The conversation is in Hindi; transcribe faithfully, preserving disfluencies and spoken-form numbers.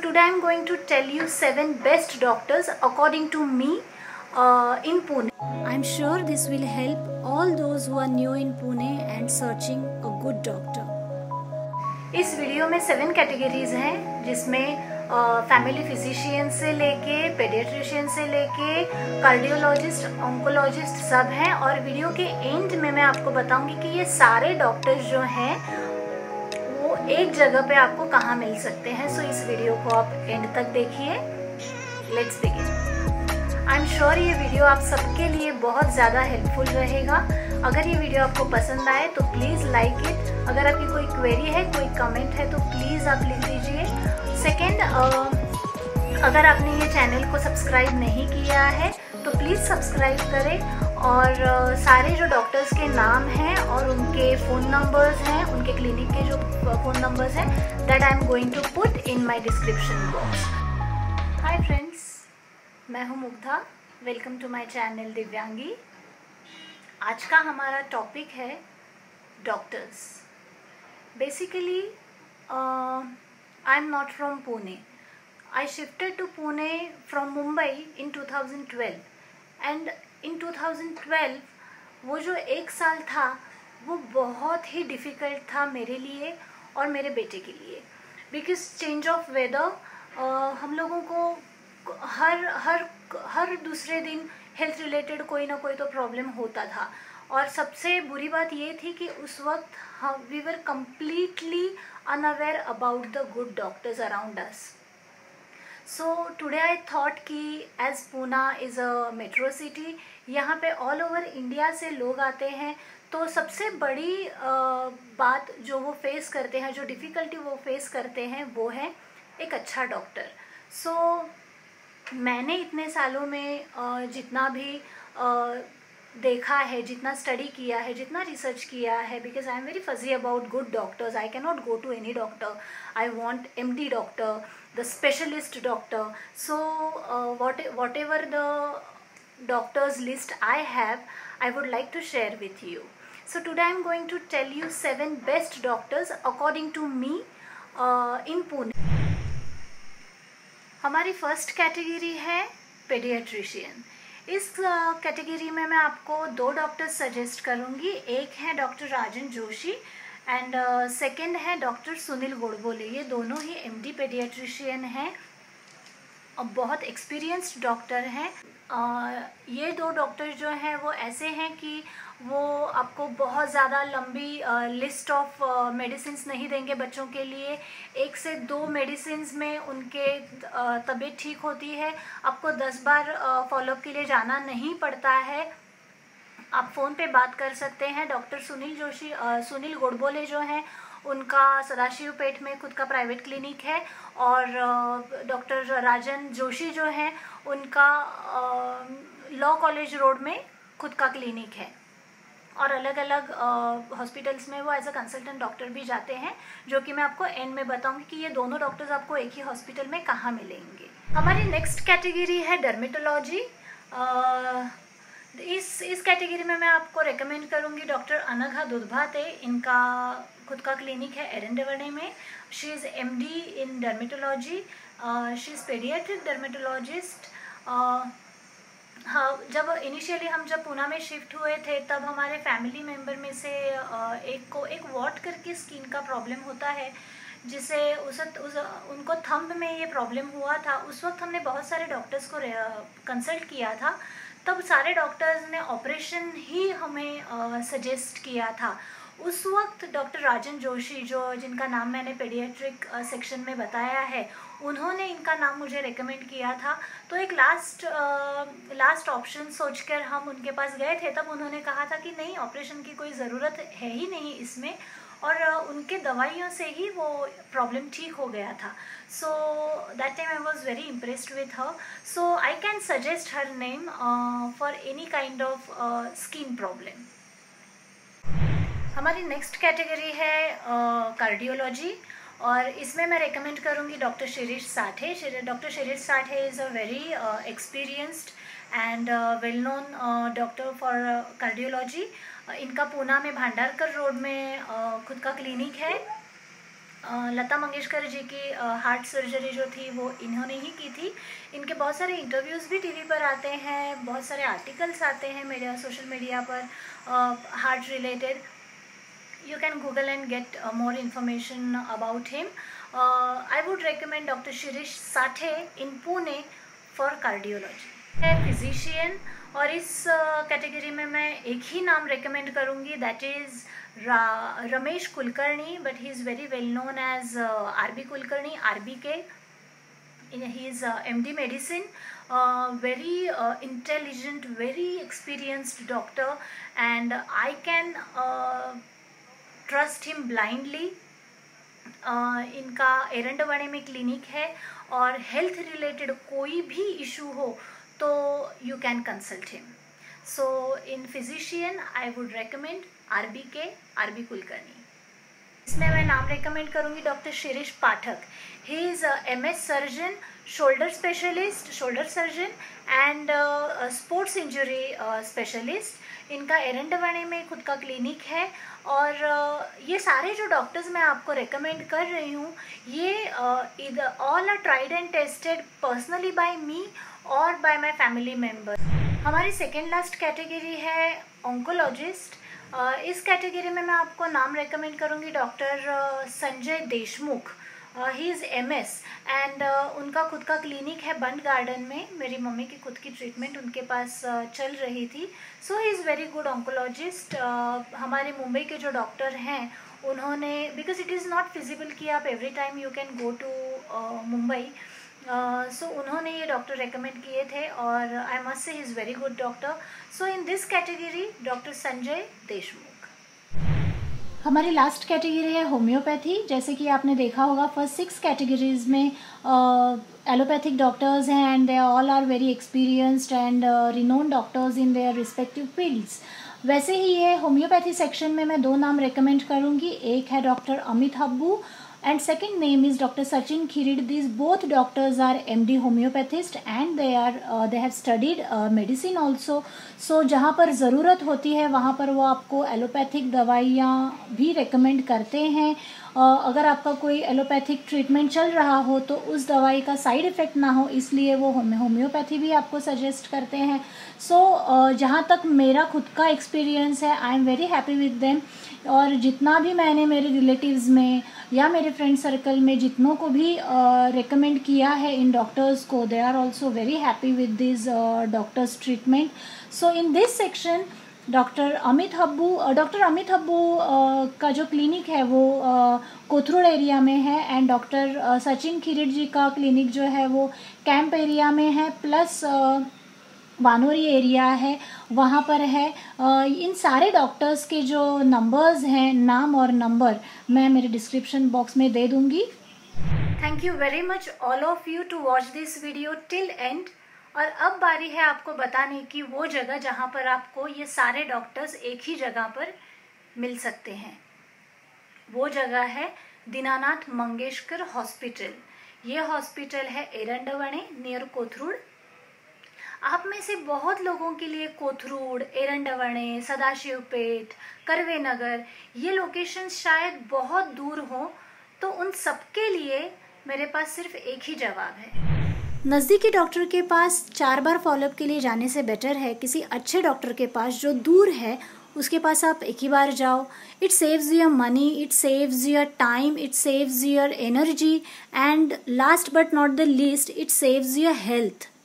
today I'm going to tell you seven best doctors according to me uh, in Pune. I'm sure this will help all those who are new in Pune and searching a good doctor. इस वीडियो में सेवन कैटेगरीज हैं जिसमें फैमिली फिजिशियन से लेके पेडियाट्रिशियन से लेके कार्डियोलॉजिस्ट ऑन्कोलॉजिस्ट सब हैं और वीडियो के एंड में मैं आपको बताऊंगी कि ये सारे डॉक्टर्स जो हैं वो एक जगह पे आपको कहाँ मिल सकते हैं. सो so, इस वीडियो को आप एंड तक देखिए. Let's begin. I am sure ये वीडियो आप सबके लिए बहुत ज़्यादा हेल्पफुल रहेगा. अगर ये वीडियो आपको पसंद आए तो प्लीज़ लाइक इट. अगर आपकी कोई क्वेरी है, कोई कमेंट है तो प्लीज़ आप लिख दीजिए. सेकेंड, अगर आपने ये चैनल को सब्सक्राइब नहीं किया है तो प्लीज़ सब्सक्राइब करें. और uh, सारे जो डॉक्टर्स के नाम हैं और उनके फ़ोन नंबर्स हैं, उनके क्लिनिक के जो फ़ोन नंबर्स हैं, that I am going to put in my description box. Hi friends, मैं हूँ Mugdha. Welcome to my channel Divyangi. आज का हमारा टॉपिक है doctors. Basically I am not from Pune. I shifted to Pune from Mumbai in two thousand twelve and in two thousand twelve वो जो एक साल था वो बहुत ही डिफ़िकल्ट था मेरे लिए और मेरे बेटे के लिए. बिकॉज चेंज ऑफ वेदर हम लोगों को हर हर हर दूसरे दिन हेल्थ रिलेटेड कोई ना कोई तो प्रॉब्लम होता था. और सबसे बुरी बात ये थी कि उस वक्त हम we were completely unaware about the good doctors around us. So today I thought कि as Poona is a metro city, यहाँ पे ऑल ओवर इंडिया से लोग आते हैं. तो सबसे बड़ी uh, बात जो वो फेस करते हैं, जो डिफ़िकल्टी वो फेस करते हैं, वो है एक अच्छा डॉक्टर. सो so, मैंने इतने सालों में uh, जितना भी uh, देखा है, जितना स्टडी किया है, जितना रिसर्च किया है, because I am very fussy about good doctors. I can not go to any doctor. I want M D doctor, the specialist doctor. So uh, what whatever the doctors list I have, I would like to share with you. So today I am going to tell you seven best doctors according to me uh, in Pune. हमारी फर्स्ट कैटेगरी है पेडियाट्रिशियन. इस कैटेगरी uh, में मैं आपको दो डॉक्टर्स सजेस्ट करूँगी. एक है doctor Rajan Joshi and second है डॉक्टर सुनील गोडबोले. ये दोनों ही एमडी पेडियाट्रिशियन हैं और बहुत एक्सपीरियंस्ड डॉक्टर हैं. uh, ये दो डॉक्टर जो हैं वो ऐसे हैं कि वो आपको बहुत ज़्यादा लंबी लिस्ट ऑफ मेडिसिन्स नहीं देंगे बच्चों के लिए. एक से दो मेडिसिन्स में उनके uh, तबीयत ठीक होती है. आपको दस बार फॉलोअप के लिए जाना नहीं पड़ता है. आप फ़ोन पे बात कर सकते हैं. डॉक्टर सुनील जोशी आ, सुनील गोडबोले जो हैं उनका सदाशिव पेट में खुद का प्राइवेट क्लिनिक है और डॉक्टर राजन जोशी जो हैं उनका लॉ कॉलेज रोड में खुद का क्लिनिक है. और अलग अलग हॉस्पिटल्स में वो एज अ कंसल्टेंट डॉक्टर भी जाते हैं, जो कि मैं आपको एंड में बताऊंगी कि ये दोनों डॉक्टर्स आपको एक ही हॉस्पिटल में कहाँ मिलेंगे. हमारी नेक्स्ट कैटेगरी है डर्मेटोलॉजी. इस इस कैटेगरी में मैं आपको रेकमेंड करूंगी डॉक्टर अनघा दुधभाते. इनका खुद का क्लिनिक है एरंडवणे में. She is M D in dermatology. She is paediatric dermatologist. हाँ, जब इनिशियली हम जब पूना में शिफ्ट हुए थे तब हमारे फैमिली मेम्बर में से uh, एक को एक वॉट करके स्किन का प्रॉब्लम होता है, जिसे उस, उस उनको थंब में ये प्रॉब्लम हुआ था. उस वक्त हमने बहुत सारे डॉक्टर्स को कंसल्ट किया था. तब सारे डॉक्टर्स ने ऑपरेशन ही हमें सजेस्ट uh, किया था. उस वक्त डॉक्टर राजन जोशी, जो जिनका नाम मैंने पेडियाट्रिक सेक्शन में बताया है, उन्होंने इनका नाम मुझे रेकमेंड किया था. तो एक लास्ट लास्ट ऑप्शन सोचकर हम उनके पास गए थे. तब उन्होंने कहा था कि नहीं, ऑपरेशन की कोई ज़रूरत है ही नहीं इसमें, और uh, उनके दवाइयों से ही वो प्रॉब्लम ठीक हो गया था. So that time I was very impressed with her. So I can suggest her name for any kind of skin problem. हमारी नेक्स्ट कैटेगरी है कार्डियोलॉजी uh, और इसमें मैं रेकमेंड करूँगी doctor Shirish Sathe. Doctor Shirish Sathe is a very experienced and well known doctor for cardiology. इनका पूना में भांडारकर रोड में uh, खुद का क्लिनिक है. लता मंगेशकर जी की हार्ट सर्जरी जो थी वो इन्होंने ही की थी। इनके बहुत सारे इंटरव्यूज़ भी टीवी पर आते हैं, बहुत सारे आर्टिकल्स आते हैं मेरे सोशल मीडिया पर heart related. You can Google and get uh, more information about him. Uh, I would recommend Doctor Shirish Sathe in Pune for cardiology. है फिजिशियन और इस कैटेगरी uh, में मैं एक ही नाम रेकमेंड करूँगी, that is Ramesh Kulkarni, but he is very well known as R B Kulkarni, R B K. He is uh, M D medicine, uh, very uh, intelligent, very experienced doctor, and I can uh, trust him blindly. इनका एरंडवाड़े में क्लिनिक है और हेल्थ रिलेटेड कोई भी इशू हो तो you can consult him. So in physician I would recommend R B K, R B Kulkarni. इसमें मैं नाम रेकमेंड करूँगी doctor Shirish Pathak. He is M S surgeon, shoulder specialist, shoulder surgeon and sports injury specialist. इनका एरंडवाड़े में खुद का क्लिनिक है और uh, ये सारे जो डॉक्टर्स मैं आपको रेकमेंड कर रही हूँ ये all are tried and tested personally by me और बाय माय फैमिली मेम्बर. हमारी सेकेंड लास्ट कैटेगरी है ऑन्कोलॉजिस्ट. uh, इस कैटेगरी में मैं आपको नाम रेकमेंड करूँगी doctor Sanjay Deshmukh. He is M S and उनका खुद का क्लिनिक है बंड गार्डन में. मेरी मम्मी की खुद की ट्रीटमेंट उनके पास uh, चल रही थी. So he is very good oncologist. हमारे मुंबई के जो डॉक्टर हैं उन्होंने, because it is not feasible कि आप every time you can go to Mumbai, so उन्होंने ये डॉक्टर रेकमेंड किए थे और I must say he is very good doctor. So in this category doctor Sanjay Deshmukh. हमारी लास्ट कैटेगरी है होम्योपैथी. जैसे कि आपने देखा होगा फर्स्ट सिक्स कैटेगरीज में एलोपैथिक डॉक्टर्स हैं and they all are very experienced and renowned doctors in their respective fields. वैसे ही ये होम्योपैथी सेक्शन में मैं दो नाम रेकमेंड करूँगी. एक है doctor Amit Habbu and second name is Doctor Sachin Khirid. These both doctors are M D homeopathist and they are uh, they have studied uh, medicine also. So जहाँ पर ज़रूरत होती है वहाँ पर वो आपको एलोपैथिक दवाइयाँ भी रेकमेंड करते हैं. uh, अगर आपका कोई एलोपैथिक ट्रीटमेंट चल रहा हो तो उस दवाई का साइड इफ़ेक्ट ना हो इसलिए वो होम्योपैथी भी आपको सजेस्ट करते हैं. सो so, uh, जहाँ तक मेरा खुद का एक्सपीरियंस है I am very happy with them. और जितना भी मैंने मेरे रिलेटिव्स में या मेरे फ्रेंड सर्कल में जितनों को भी रेकमेंड uh, किया है इन डॉक्टर्स को, they are also very happy with this doctors treatment. So in this section doctor Amit Habbu doctor Amit Habbu का जो क्लिनिक है वो uh, कोथरूड एरिया में है and doctor uh, Sachin Khirad ji का क्लिनिक जो है वो कैंप एरिया में है प्लस uh, वानोरी एरिया है वहाँ पर है. इन सारे डॉक्टर्स के जो नंबर्स हैं, नाम और नंबर मैं मेरे डिस्क्रिप्शन बॉक्स में दे दूँगी. Thank you very much all of you to watch this video till end. और अब बारी है आपको बताने की वो जगह जहाँ पर आपको ये सारे डॉक्टर्स एक ही जगह पर मिल सकते हैं. वो जगह है दीनानाथ मंगेशकर हॉस्पिटल. ये हॉस्पिटल है एरंडवणे नियर कोथरूड. आप में से बहुत लोगों के लिए कोथरूड, एरंडवणे, सदाशिवपेट, करवे नगर ये लोकेशंस शायद बहुत दूर हों, तो उन सबके लिए मेरे पास सिर्फ एक ही जवाब है. नज़दीकी डॉक्टर के पास चार बार फॉलोअप के लिए जाने से बेटर है किसी अच्छे डॉक्टर के पास जो दूर है उसके पास आप एक ही बार जाओ. It saves your money, it saves your time, it saves your energy and last but not the least it saves your health.